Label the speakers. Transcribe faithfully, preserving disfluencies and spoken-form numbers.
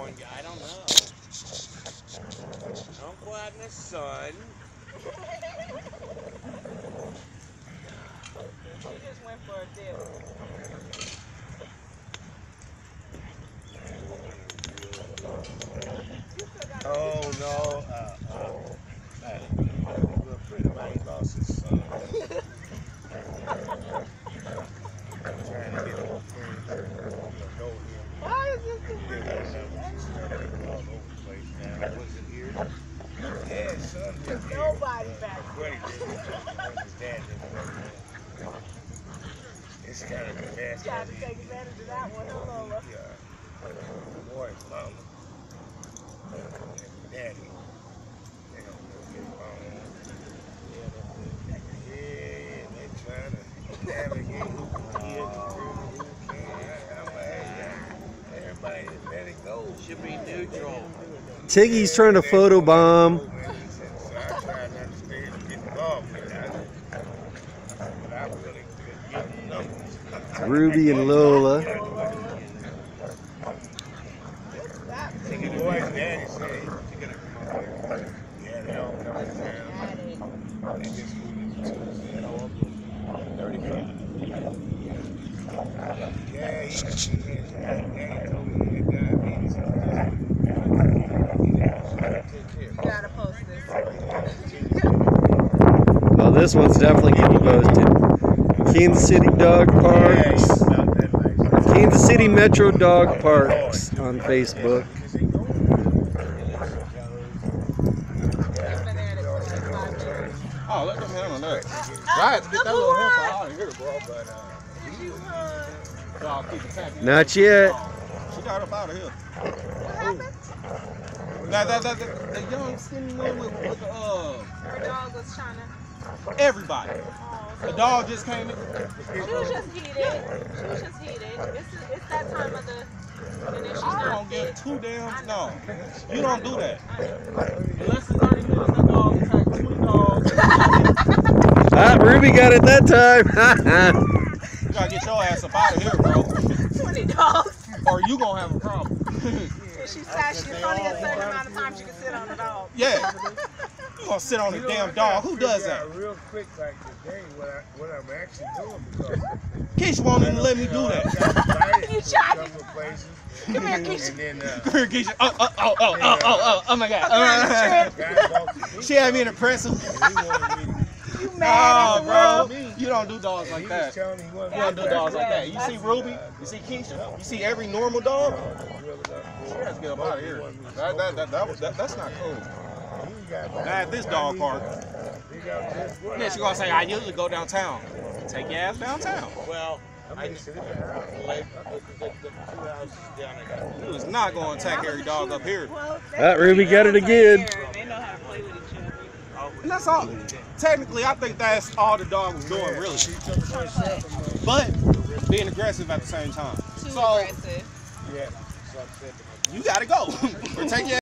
Speaker 1: I don't know. Don't go out in the sun.
Speaker 2: She just went for a dip.
Speaker 3: Oh no, uh, uh, uh, a little friend of mine lost his son. Trying to get him know him.
Speaker 2: Why is this the
Speaker 3: All over the place now. Was it here? Yeah, son.
Speaker 2: Nobody back
Speaker 3: What he did, his dad did. It's kind of nasty.
Speaker 2: Trying to take advantage of that one, huh, Lola?
Speaker 3: Yeah. Boy's mama. Daddy. They don't get along. Yeah, they're trying to navigate who can get who can. I'm like, yeah, everybody let it go.
Speaker 1: Should be neutral.
Speaker 4: Tiggy's trying to photobomb.
Speaker 3: So I tried not to stay and get involved with that. But I really could get numbers.
Speaker 4: Ruby and Lola.
Speaker 3: Tiggy boy's daddy said, you gotta come up here. Yeah, they all come in town. They just moved into Tuesday. thirty-five. Yeah, he got his daddy told me he had diabetes.
Speaker 2: You gotta post this.
Speaker 4: Well, this one's definitely getting posted. Kansas City Dog Parks. Kansas City Metro Dog Parks on Facebook.
Speaker 5: Oh, let them handle that. I had to get that little heifer out of here, bro. But, uh, keep it happy.
Speaker 4: Not yet.
Speaker 5: She got up out of here.
Speaker 2: What happened?
Speaker 5: That, that, that, that, the young skinny one with, with the, uh,
Speaker 2: Her dog was trying to...
Speaker 5: everybody.
Speaker 2: Oh,
Speaker 5: The dog just came in.
Speaker 2: she was just heated. She was just heated. It's, it's that time of the... And then she's
Speaker 5: I
Speaker 2: not
Speaker 5: don't
Speaker 2: fit.
Speaker 5: give two damn. No, you don't do that.
Speaker 2: I know.
Speaker 5: In less than thirty minutes, that dog attacked twenty dogs.
Speaker 4: Ah, Ruby got it that time.
Speaker 5: You gotta get your ass up out of here, bro.
Speaker 2: twenty dogs.
Speaker 5: Or you gonna have a problem.
Speaker 2: She sat, she's only a certain amount of time she can sit on the dog.
Speaker 5: Yeah. You gonna sit on a damn dog? Who does that?
Speaker 3: Real quick, like today, what, I, what I'm actually doing because
Speaker 5: Keisha won't even let me do that.
Speaker 2: You tried
Speaker 3: to couple places.
Speaker 2: Come here, Keisha.
Speaker 3: And then, uh,
Speaker 5: Come here, Keisha. Oh, oh, oh, oh, oh, oh, oh, oh my God.
Speaker 3: guy walked the
Speaker 5: She had me in a pretzel.
Speaker 3: he wanted me
Speaker 2: You mad
Speaker 5: Oh,
Speaker 2: at the
Speaker 5: bro.
Speaker 2: world?
Speaker 5: You don't do dogs
Speaker 3: to,
Speaker 5: like
Speaker 3: he
Speaker 5: that.
Speaker 3: was telling me he wasn't
Speaker 5: You don't do dogs like that. You see Ruby? You see Keisha? You see every normal dog? She has to get up out of here. That, that, that, that, that, that's not cool. Not at this dog park. And then she gonna say, I usually go downtown. Take your ass downtown.
Speaker 1: Well, I just the, the, the two houses down there.
Speaker 5: You is not gonna attack every dog up here.
Speaker 2: Well,
Speaker 4: Ah, Ruby got it again.
Speaker 2: they know how to play with each other.
Speaker 5: And that's all. Technically, I think that's all the dog was doing, really. But being aggressive at the same time.
Speaker 2: Too
Speaker 5: So
Speaker 2: aggressive.
Speaker 3: Yeah.
Speaker 5: you gotta go. Or take your